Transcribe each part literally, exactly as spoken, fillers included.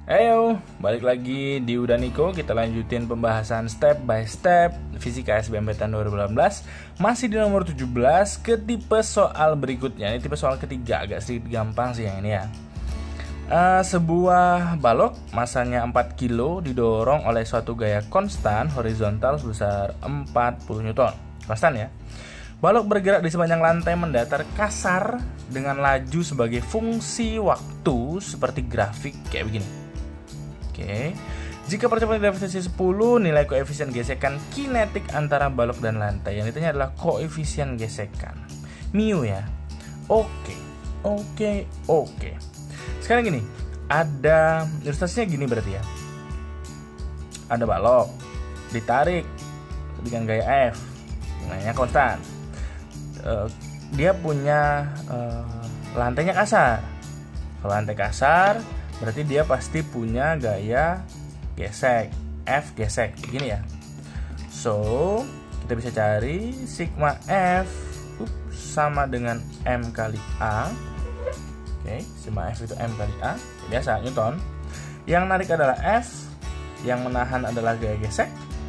Ayo, balik lagi di Udah Niko. Kita lanjutin pembahasan step by step Fisika S B M P T N dua ribu delapan belas. Masih di nomor tujuh belas ke tipe soal berikutnya. Ini tipe soal ketiga, agak sedikit gampang sih yang ini ya. uh, Sebuah balok masanya empat kilo didorong oleh suatu gaya konstan horizontal sebesar empat puluh newton. Konstan ya. Balok bergerak di sepanjang lantai mendatar kasar dengan laju sebagai fungsi waktu seperti grafik kayak begini. Oke, jika percepatan gravitasi sepuluh, nilai koefisien gesekan kinetik antara balok dan lantai. Yang ditanya adalah koefisien gesekan, mu ya. Oke, oke, oke. Sekarang gini, ada ilustrasinya gini berarti ya. Ada balok ditarik dengan gaya F, nilainya konstan. Uh, dia punya uh, lantainya kasar. Kalau lantai kasar, berarti dia pasti punya gaya gesek, F gesek, gini ya. So, kita bisa cari sigma F ups, sama dengan M kali A. Oke, sigma F itu M kali A, biasa, Newton. Yang narik adalah F, yang menahan adalah gaya gesek,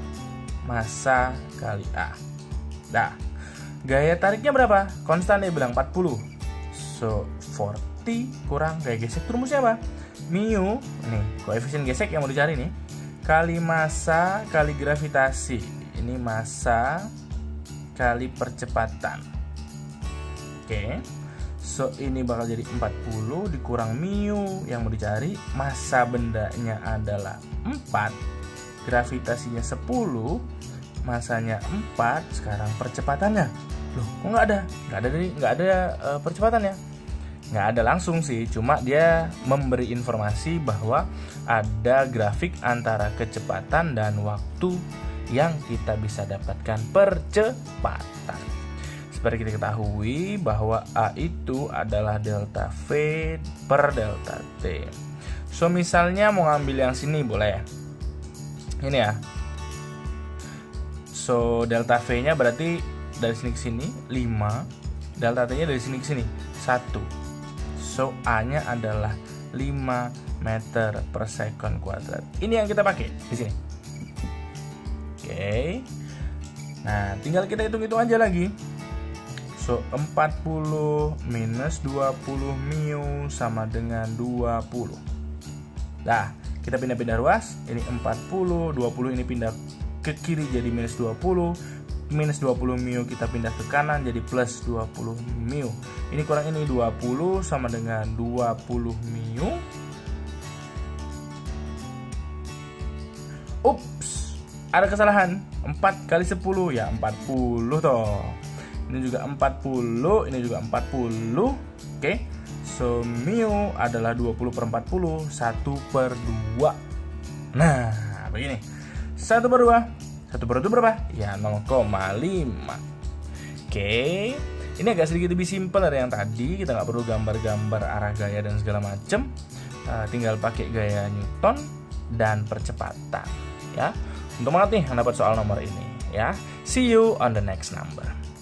massa kali A. Dah, gaya tariknya berapa? Konstan dia bilang empat puluh. So, empat puluh kurang gaya gesek, rumusnya apa? Mu, nih koefisien gesek yang mau dicari nih, kali massa kali gravitasi. Ini massa kali percepatan. Oke, so ini bakal jadi empat puluh dikurang mu yang mau dicari. Massa bendanya adalah empat, gravitasinya sepuluh, massanya empat. Sekarang percepatannya, loh kok nggak ada? Nggak ada, nggak ada uh, percepatannya. Nggak ada langsung sih, cuma dia memberi informasi bahwa ada grafik antara kecepatan dan waktu yang kita bisa dapatkan percepatan. Seperti kita ketahui bahwa A itu adalah delta V per delta T. So misalnya mau ngambil yang sini boleh ya, ini ya. So delta V nya berarti dari sini ke sini lima, delta T nya dari sini ke sini satu. So A-nya adalah lima meter per second kuadrat. Ini yang kita pakai di sini. Oke. Nah, tinggal kita hitung-hitung aja lagi. So empat puluh minus dua puluh mu sama dengan dua puluh. Nah, kita pindah-pindah ruas. Ini empat puluh, dua puluh ini pindah ke kiri jadi minus dua puluh. Minus dua puluh mu kita pindah ke kanan jadi plus dua puluh mu. Ini kurang ini dua puluh sama dengan dua puluh mu. Ups, ada kesalahan. empat kali sepuluh ya empat puluh toh. Ini juga empat puluh, ini juga empat puluh. Oke. So mu adalah dua puluh per empat puluh, satu per dua. Nah, begini. satu per dua. satu per dua berapa? Ya nol koma lima. Oke, ini agak sedikit lebih simpel dari yang tadi. Kita nggak perlu gambar-gambar arah gaya dan segala macem. uh, Tinggal pakai gaya Newton dan percepatan ya. Untuk banget nih yang dapat soal nomor ini ya. See you on the next number.